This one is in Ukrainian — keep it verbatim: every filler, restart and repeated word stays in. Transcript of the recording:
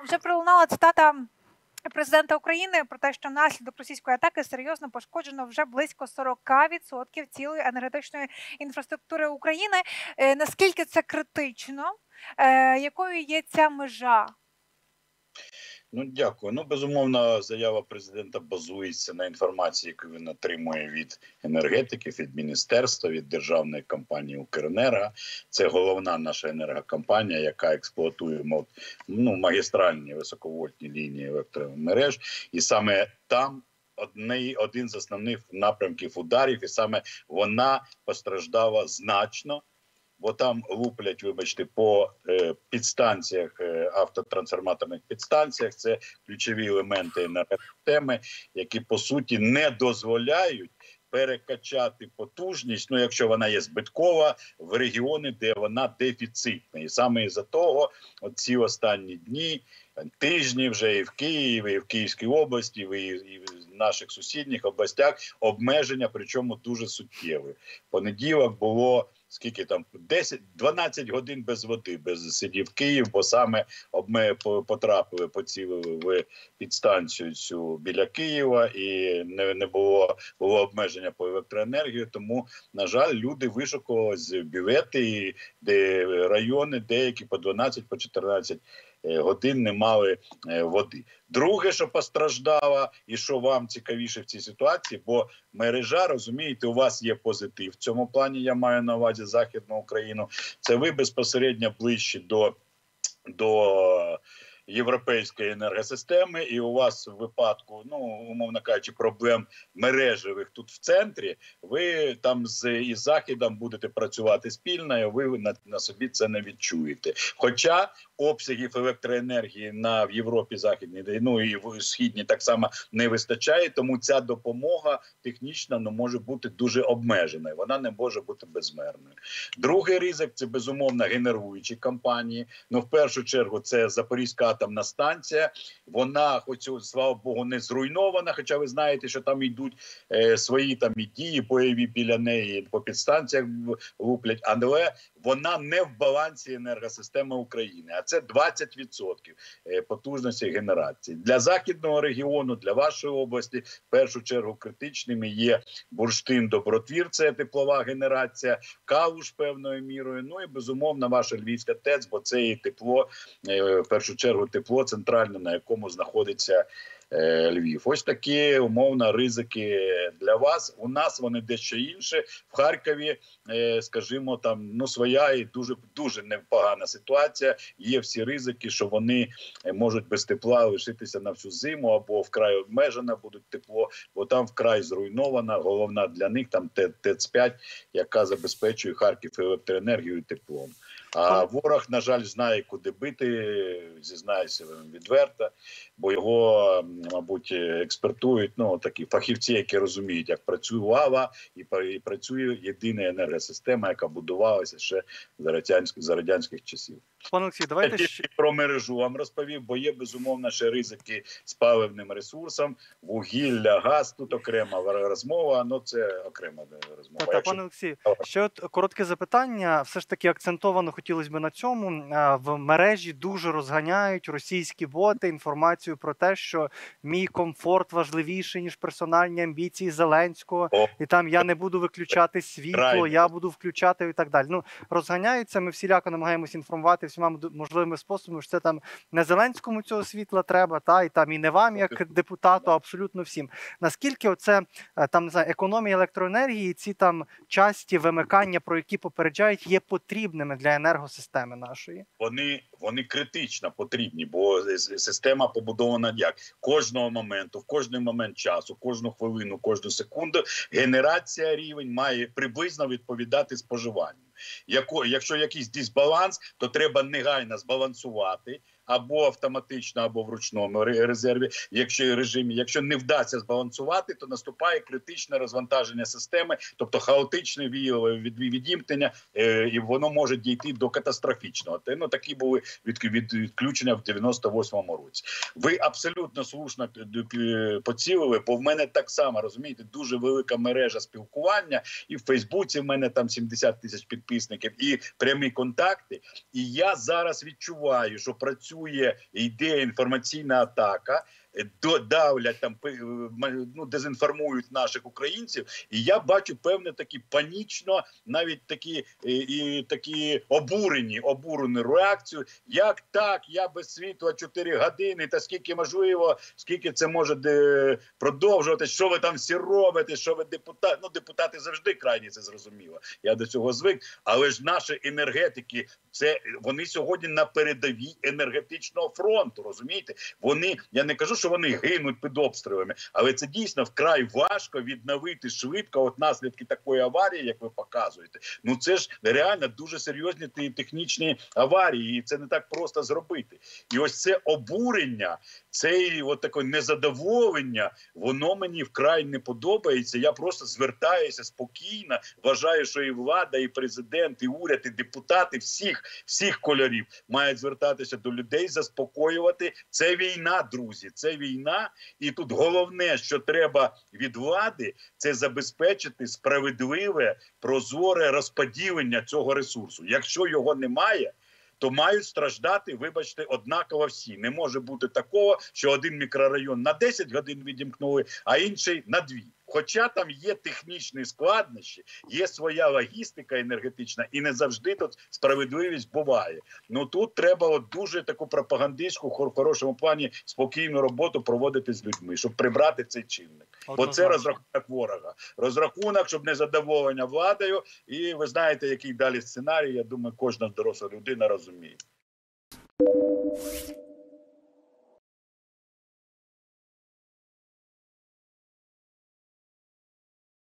Вже пролунала цитата президента України про те, що внаслідок російської атаки серйозно пошкоджено вже близько сорок відсотків цілої енергетичної інфраструктури України. Е, наскільки це критично? Е, якою є ця межа? Ну, дякую. Ну, безумовно, заява президента базується на інформації, яку він отримує від енергетиків, від міністерства, від державної компанії «Укренерго». Це головна наша енергокомпанія, яка експлуатує ну, магістральні високовольтні лінії електромереж. І саме там одне, один з основних напрямків ударів, і саме вона постраждала значно. Бо там луплять, вибачте, по е, підстанціях, е, автотрансформаторних підстанціях. Це ключові елементи енергосистеми, які, по суті, не дозволяють перекачати потужність, ну, якщо вона є збиткова, в регіони, де вона дефіцитна. І саме із-за того, ці останні дні, тижні вже і в Києві, і в Київській області, і в наших сусідніх областях обмеження, причому дуже суттєві. Понеділок було скільки там, десять-дванадцять годин без води, без сидів Київ, бо саме ми потрапили, поцілили в підстанцію цю біля Києва, і не, не було, було обмеження по електроенергії, тому, на жаль, люди вишукували білети, де райони деякі по дванадцять, по чотирнадцять годин не мали води. Друге, що постраждало, і що вам цікавіше в цій ситуації, бо мережа, розумієте, у вас є позитив. В цьому плані я маю на увазі Західну Україну. Це ви безпосередньо ближче до, до європейської енергосистеми, і у вас в випадку, ну, умовно кажучи, проблем мережевих тут в центрі, ви там з із Західом будете працювати спільно, і ви на, на собі це не відчуєте. Хоча обсягів електроенергії на в Європі Західній, ну і в Східній так само не вистачає, тому ця допомога технічна, ну, може бути дуже обмеженою, вона не може бути безмірною. Другий ризик – це, безумовно, генеруючі компанії. Ну, в першу чергу, це Запорізька атомна станція. Вона, хоч, слава Богу, не зруйнована, хоча ви знаєте, що там йдуть е, свої там і дії бойові біля неї, по підстанціях луплять, але вона не в балансі енергосистеми України, а це двадцять відсотків потужності генерації. Для Західного регіону, для вашої області, в першу чергу критичними є Бурштин-Добротвір, це теплова генерація, Калуш певною мірою, ну і, безумовно, ваша Львівська ТЕЦ, бо це і тепло, в першу чергу, тепло центральне, на якому знаходиться Львів. Ось такі, умовно, ризики для вас. У нас вони дещо інші. В Харкові, скажімо, там, ну, своя і дуже, дуже непогана ситуація. Є всі ризики, що вони можуть без тепла лишитися на всю зиму, або вкрай обмежено будуть тепло, бо там вкрай зруйнована, головна для них там ТЕЦ п'ять, яка забезпечує Харків електроенергією і теплом. А ворог, на жаль, знає, куди бити, зізнаюся відверто, бо його, мабуть, експертують, ну, такі фахівці, які розуміють, як працює лава і працює єдина енергосистема, яка будувалася ще за радянських, за радянських часів. Пане Олексій, давайте я ще про мережу вам розповів, бо є, безумовно, ще ризики з паливним ресурсом, вугілля, газ, тут окрема розмова, ну це окрема розмова. Так, Якщо... Пане Олексій, ще от коротке запитання, все ж таки акцентовано хотілося б на цьому. В мережі дуже розганяють російські боти інформацію про те, що мій комфорт важливіший, ніж персональні амбіції Зеленського, О. і там я не буду виключати світло, Рай. я буду включати і так далі. Ну, розганяються, ми всіляко намагаємось інформувати всіма можливими способами, що це там не Зеленському цього світла треба, та, і там і не вам, як депутату, а абсолютно всім. Наскільки оце, там, не знаю, економія електроенергії, ці там часті вимикання, про які попереджають, є потрібними для енергосистеми нашої? Вони, вони критично потрібні, бо система побудована як? Кожного моменту, в кожний момент часу, кожну хвилину, кожну секунду генерація рівень має приблизно відповідати споживанню. Якщо якийсь дисбаланс, то треба негайно збалансувати або автоматично, або в ручному резерві, якщо режимі. Якщо не вдасться збалансувати, то наступає критичне розвантаження системи, тобто хаотичне віялове відімкнення, і воно може дійти до катастрофічного. Ну, такі були відключення в дев'яносто восьмому році. Ви абсолютно слушно поцілили, бо в мене так само, розумієте, дуже велика мережа спілкування, і в Фейсбуці в мене там сімдесят тисяч підписників, і прямі контакти. І я зараз відчуваю, що працюю працює, йде інформаційна атака, давлять там, ну, дезінформують наших українців, і я бачу певне такі панічно, навіть такі і, і такі обурені, обурену реакцію. Як так? Я без світла чотири години, та скільки можливо, скільки це може де, продовжувати, що ви там всі робите, що ви депутати, ну депутати завжди крайні, це зрозуміло. Я до цього звик, але ж наші енергетики, це вони сьогодні на передовій енергетичного фронту, розумієте? Вони, я не кажу, що вони гинуть під обстрілами, але це дійсно вкрай важко відновити швидко от наслідки такої аварії, як ви показуєте. Ну це ж реально дуже серйозні технічні аварії, і це не так просто зробити. І ось це обурення, це от таке незадоволення, воно мені вкрай не подобається. Я просто звертаюся спокійно, вважаю, що і влада, і президент, і уряд, і депутати всіх, всіх кольорів мають звертатися до людей, заспокоювати. Це війна, друзі, це війна. І тут головне, що треба від влади, це забезпечити справедливе, прозоре розподілення цього ресурсу. Якщо його немає, то мають страждати, вибачте, однаково всі. Не може бути такого, що один мікрорайон на десять годин відімкнули, а інший на дві. Хоча там є технічні складнощі, є своя логістика енергетична, і не завжди тут справедливість буває. Ну тут треба от дуже таку пропагандистську, в хорошому плані, спокійну роботу проводити з людьми, щоб прибрати цей чинник. Бо це розрахунок ворога. Розрахунок, щоб не задоволення владою. І ви знаєте, який далі сценарій, я думаю, кожна доросла людина розуміє.